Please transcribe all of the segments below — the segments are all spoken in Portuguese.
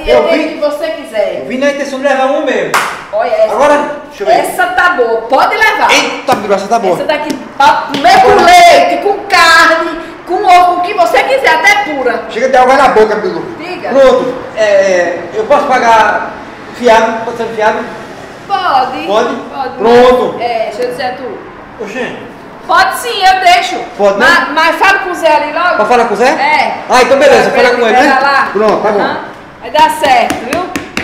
e eu vejo o que você quiser. Vim na intenção de levar um mesmo. Olha essa. Agora, deixa eu ver. Essa tá boa, pode levar. Eita, Bilu, essa tá boa. Essa daqui, pra comer com leite, com carne, com ovo, com o que você quiser, até pura. Chega de água na boca, Bilu. Diga. Pronto. Eu posso pagar fiado? Pode ser fiado? Pode. Pode? Pode. Pronto. Deixa eu dizer tu. Oxê. Pode sim, eu deixo. Pode, né? Mas fala com o Zé ali logo. Pode falar com o Zé? É. Ah, então beleza, Vai fala com ele, né? lá. Pronto, tá bom. Vai dar certo, viu?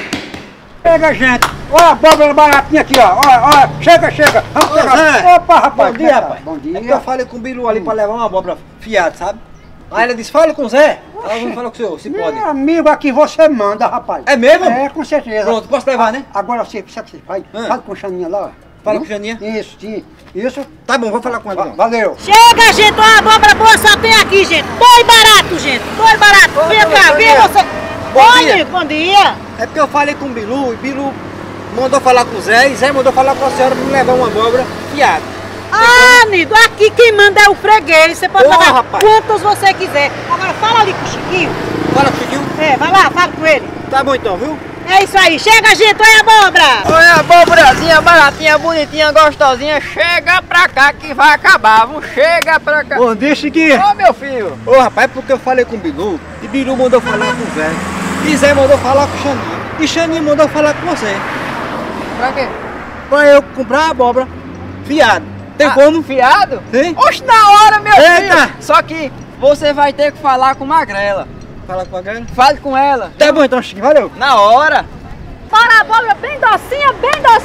Chega, gente. Olha a abóbora baratinha aqui, ó. Olha. Chega. Vamos Ô, pegar. Zé. Opa, rapaz. Bom dia, rapaz. Bom dia. É que eu falei com o Bilu ali pra levar uma abóbora fiada, sabe? Aí ela disse, fala com o Zé. Ela não falou com o senhor, se pode. Meu amigo, aqui você manda, rapaz. É mesmo? É, com certeza. Pronto, posso levar, né? Agora você, sabe o que você faz? Fala com o Xaninha lá, ó. Fala com o Xaninha? Isso, sim. Isso. Tá bom, vou falar com ela. Valeu. Chega, gente, uma abóbora boa só tem aqui, gente. Dois baratos, gente. Dois baratos. Vem cá, vem você. Bom dia. Oi, bom dia. É porque eu falei com o Bilu e Bilu mandou falar com o Zé e Zé mandou falar com a senhora pra me levar uma abóbora fiada. Ah, amigo, aqui quem manda é o freguês. Você pode Ô, pagar rapaz. quantos você quiser. Agora fala ali com o Chiquinho. Fala com o Chiquinho? É, vai lá, fala com ele. Tá bom então, viu? É isso aí. Chega, gente, olha a abóbora. Olha a abóborazinha baratinha, bonitinha, gostosinha. Chega pra cá que vai acabar, vamos. Chega pra cá. Bom dia, Chiquinho. Ô, meu filho. Ô, rapaz, é porque eu falei com o Bilu e Bilu mandou falar com o Zé. E Zé mandou falar com o Xaninha. E Xaninha mandou falar com você. Pra quê? Pra eu comprar a abóbora fiada. Tem como? Fiado? Sim. Oxe, na hora, meu Eita. filho. Só que você vai ter que falar com Magrela. Fala com a galera. Fale com ela. Tá bom então, Chiquinho, valeu. Na hora. Bora, abóbora bem docinha,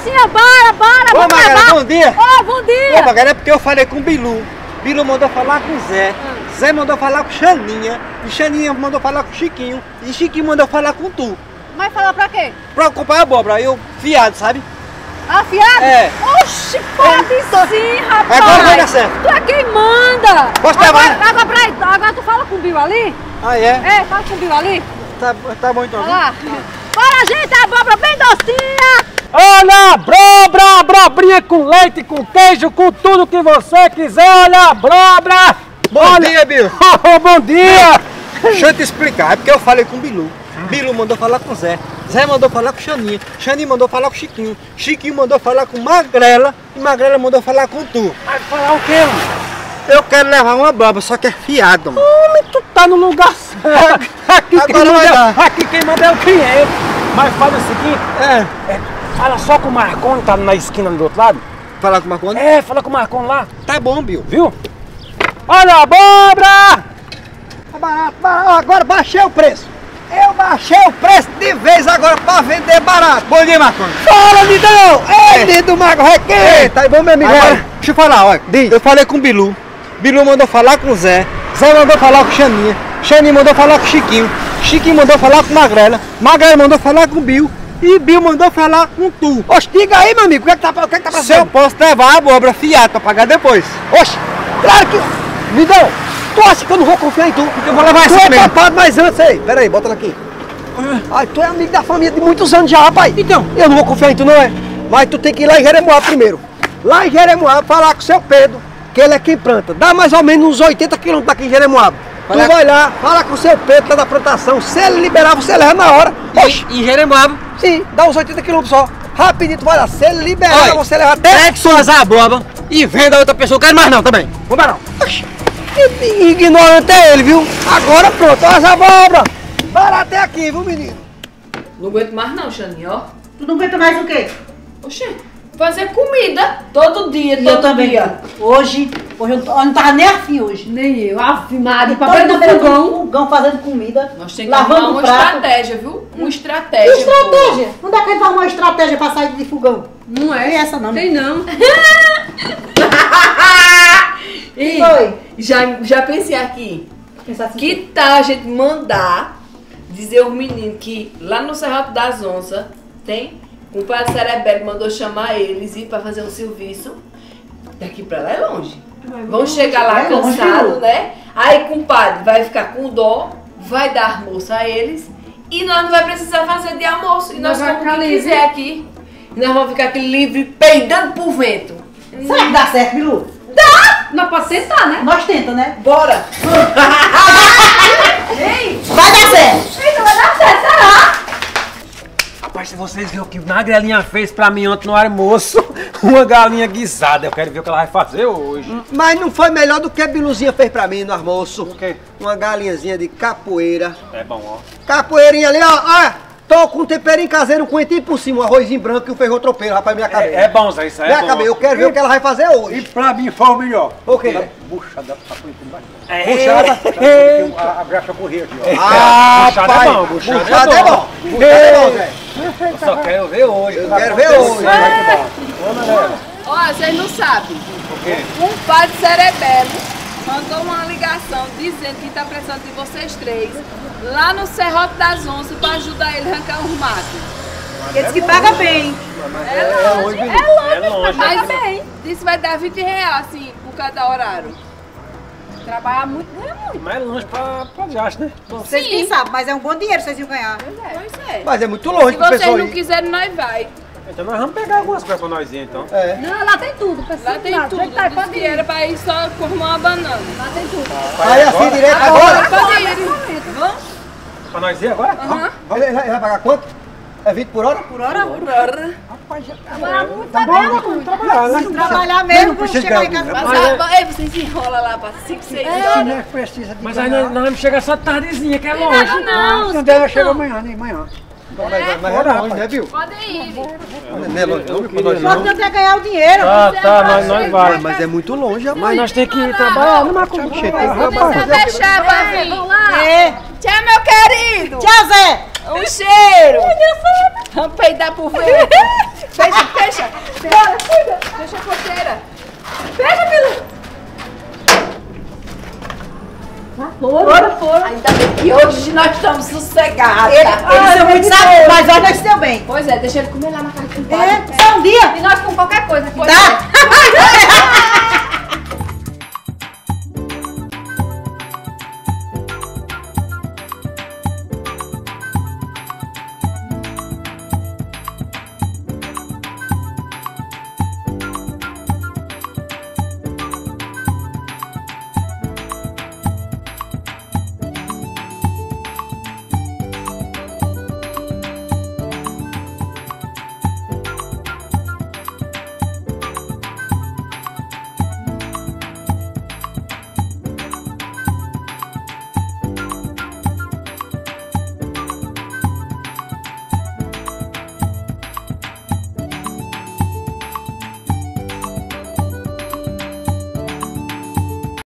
bora. Ô, Vamos Magrela, levar. bom dia. Ô, bom dia. Ô, Magrela, é porque eu falei com o Bilu. Bilu mandou falar com o Zé. Zé mandou falar com Xaninha. E Xaninha mandou falar com o Chiquinho. E Chiquinho mandou falar com tu. Mas falar pra quê? Pra comprar a abóbora, eu fiado, sabe? Afiado? É. Oxi, pode sim, rapaz. Agora vai dar certo. Tu é quem manda. Posso levar? Agora tu fala com o Bill ali? Ah, é? É, fala com o Bill ali. Tá bom então. Olha lá. Bora, gente, a abóbora bem docinha. Olha, abobrinha com leite, com queijo, com tudo que você quiser. Olha, abóbora. Bom dia, Bilu. Bom dia. Deixa eu te explicar, é porque eu falei com o Bilu. Bilu mandou falar com o Zé. Zé mandou falar com o Xaninha. Xaninha mandou falar com o Chiquinho. Chiquinho mandou falar com Magrela. E Magrela mandou falar com tu. Vai falar o quê, mano? Eu quero levar uma abóbora, só que é fiado, mano. Homem, tu tá no lugar certo. Aqui quem manda é o cliente. Mas fala o seguinte, fala só com o Marconi, tá na esquina do outro lado. Falar com o Marconi? É, fala com o Marconi lá, Tá bom, Bill. viu? Olha a abóbora! Tá barato, agora baixei o preço. Eu baixei o preço de vez agora pra vender barato. Bom dia, Marconi. Fala, Nidão! Ei, Nido Mago Requém! Tá bom, meu amigo? Agora, Deixa eu falar, olha. Diz. Eu falei com o Bilu. Bilu mandou falar com o Zé. Zé mandou falar com o Xaninha. Xaninha mandou falar com o Chiquinho. Chiquinho mandou falar com o Magrela. Magrela mandou falar com o Bill. E Bill mandou falar com tu. Oxe, diga aí, meu amigo, o que tá Se eu passando? posso levar a abóbora fiada pra pagar depois. Oxe, claro que... Nidão, tu acha que eu não vou confiar em tu? Porque eu vou levar tu essa é mesmo. tapado, mas antes aí. Pera aí, bota ela aqui. Ai, tu é amigo da família de muitos anos já, rapaz. Então, eu não vou confiar em tu, não é? Mas tu tem que ir lá em Jeremoabo primeiro. Lá em Jeremoabo, falar com o seu Pedro, que ele é quem planta. Dá mais ou menos uns 80 quilômetros daqui em Jeremoabo. Tu vai lá, fala com o seu Pedro, lá da plantação. Se ele liberar, você leva na hora. Oxe, E Jeremoabo. sim, dá uns 80 quilômetros só. Rapidinho, tu vai lá. Se ele liberar, Olha, você leva até... Pegue suas abóboras e venda a outra pessoa. Eu quero mais não também. Vamos lá. Oxe, que ignorante é ele, viu? Agora pronto, olha as abóboras. Barato é aqui, viu, menino? Não aguento mais não, Xaninha, ó. Tu não aguenta mais o quê? Oxê, fazer comida todo dia, E todo eu também. dia. Hoje eu não tava nem afim hoje. Nem eu. Ave Maria, Todo papel do mundo beirando fogão. do fogão fazendo comida. Nós temos que arrumar lavando uma o prato. estratégia, viu? Uma Que estratégia. estratégia? Onde é que ele vai arrumar uma estratégia pra sair de fogão? Não é? Tem essa não. Tem não. E Foi. já pensei aqui. Pensar assim, Que tal a gente mandar dizer aos meninos que lá no Serrato das Onças tem um padre Cerebelo mandou chamar eles e para fazer um serviço. Daqui pra lá é longe. Vão chegar lá é longe, cansados, viu? né? Aí compadre vai ficar com dó, vai dar almoço a eles e nós não vai precisar fazer de almoço. E nós vai vamos ficar o que livre. quiser aqui. E nós vamos ficar aqui livre, peidando pro vento. será que dá certo, Bilu? Nós podemos tentar, né? Nós tenta, né? Bora! Vai dar certo. Eita, vai dar certo, será? Rapaz, se vocês viram o que a Grelinha fez pra mim ontem no almoço, uma galinha guisada, eu quero ver o que ela vai fazer hoje. Mas não foi melhor do que a Biluzinha fez pra mim no almoço. O quê? Uma galinhazinha de capoeira. É bom, ó. Capoeirinha ali, ó. Tô com um temperinho caseiro, um coentinho por cima, um arrozinho branco e um feijão tropeiro, rapaz, me acabei. É bom, Zé, isso aí Me é bom. acabei, eu quero ver o que ela vai fazer hoje. E pra mim foi o melhor. O quê? Buchada pra pôr embaixo. Buchada? A brecha corria aqui, ó. Ah, buchada pai, é bom, buchada buchada é é bom. bom. Buchada é bom, Zé. Eu só quero ver hoje. Eu quero ver hoje. Ó, vocês não sabem. O quê? Um padre cerebelo mandou uma ligação dizendo que tá precisando de vocês três lá no Serrote das Onças pra ajudar ele a arrancar os matos. Ele disse que paga bem. É longe, longe, mas bem. Disse que vai dar R$20 assim por cada horário. Trabalhar muito, ganha muito. Mais longe pra gasto, né? Vocês quem sabem, mas é um bom dinheiro vocês iam ganhar. Pois é. Mas é muito longe Se pro vocês pessoal não ir. quiserem, nós vai. Então nós vamos pegar algumas coisas pra nós ir, então. É. Não, lá tem tudo. Lá tem tudo. Disse que era pra ir só formar uma banana. Lá tem tudo. Aí assim direto agora. Pode ir. Vamos? Pra nós ir agora? Ele vai pagar quanto? É 20 por hora? Por hora? Trabalhar muito, tá bem muito. Trabalhar, né? Se trabalhar mesmo, vamos chegar em casa. Mas vocês enrolam lá pra 5, 6 horas. Mas aí nós vamos chegar só tardezinha, que é longe. Não, dela chega amanhã, nem amanhã. Mas é longe, né, viu? Podem ir. Não é longe não, viu? Pra nós O não. importante é ganhar o dinheiro. Nós vai. Mas é muito longe, Mas rapaz. nós temos que ir trabalhar, não é como Você deixar pra vir. vamos lá. É. Tchau, meu querido. Tchau, Zé. Um cheiro. Vamos peidar por ver. Fecha. Bora, cuida. Fecha a porteira. Fecha, Bilu. Foram. Ainda bem que hoje nós estamos sossegados. Eles são muito sábios, mas olha, nós se deu bem. Pois é, deixa ele comer lá na casa do É, só um dia. E nós com qualquer coisa aqui. Tá?